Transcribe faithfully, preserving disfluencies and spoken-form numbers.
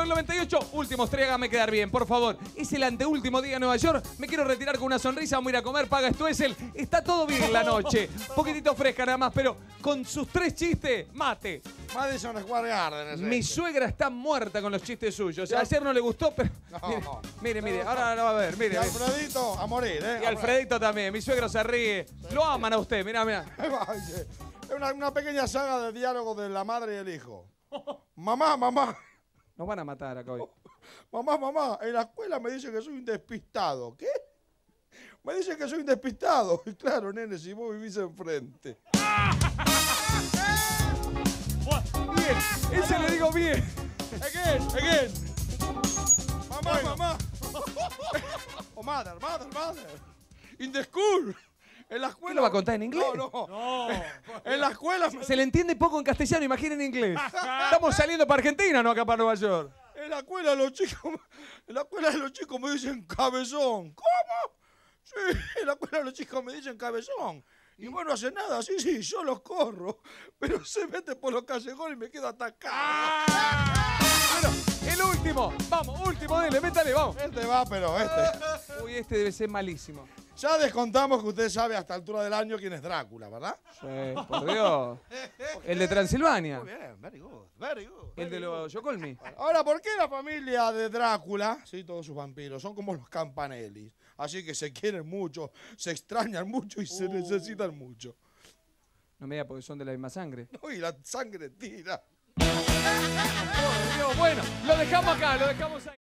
del noventa y ocho. Últimos tres, hágame quedar bien, por favor. Es el anteúltimo día en Nueva York. Me quiero retirar con una sonrisa. Vamos a ir a comer, paga Stoessel. Está todo bien la noche. Poquitito fresca nada más, pero con sus tres chistes, mate. Madison Square Garden. Es Mi este. suegra está muerta con los chistes suyos. Ayer no le gustó, pero... No. Mire, mire, mire, ahora lo va a ver, mire. Y Alfredito, a morir, ¿eh? Y Alfredito también. Mi suegro se ríe. Lo aman a usted, mirá, mirá. Es una, una pequeña saga de diálogo de la madre y el hijo. Mamá, mamá. Nos van a matar acá hoy. Mamá, mamá, en la escuela me dicen que soy un despistado. ¿Qué? Me dicen que soy un despistado. Y claro, nene, si vos vivís enfrente. Bien, ese le digo bien. Again, again. Mamá, bueno. mamá. Oh, mother, mother, mother. In the school. En la escuela. ¿Qué lo va a contar en inglés? No, no. No. En la escuela. Se le entiende poco en castellano, imaginen en inglés. Estamos saliendo para Argentina, no acá para Nueva York. En la escuela los chicos, en la escuela de los chicos me dicen cabezón. ¿Cómo? Sí, en la escuela los chicos me dicen cabezón. Y vos no haces nada, sí, sí, yo los corro. Pero se mete por los callejones y me quedo atacado. Bueno, el último. Vamos, último, dele, métale, vamos. Este va, pero este. Uy, este debe ser malísimo. Ya descontamos que usted sabe a esta altura del año quién es Drácula, ¿verdad? Sí, por Dios. El de Transilvania. Muy bien, very good, very good. El de los Yocolmi. Ahora, ¿por qué la familia de Drácula, sí, todos sus vampiros, son como los Campanelli? Así que se quieren mucho, se extrañan mucho y se necesitan mucho. No me diga porque son de la misma sangre. No, y la sangre tira. Por Dios, bueno, lo dejamos acá, lo dejamos ahí.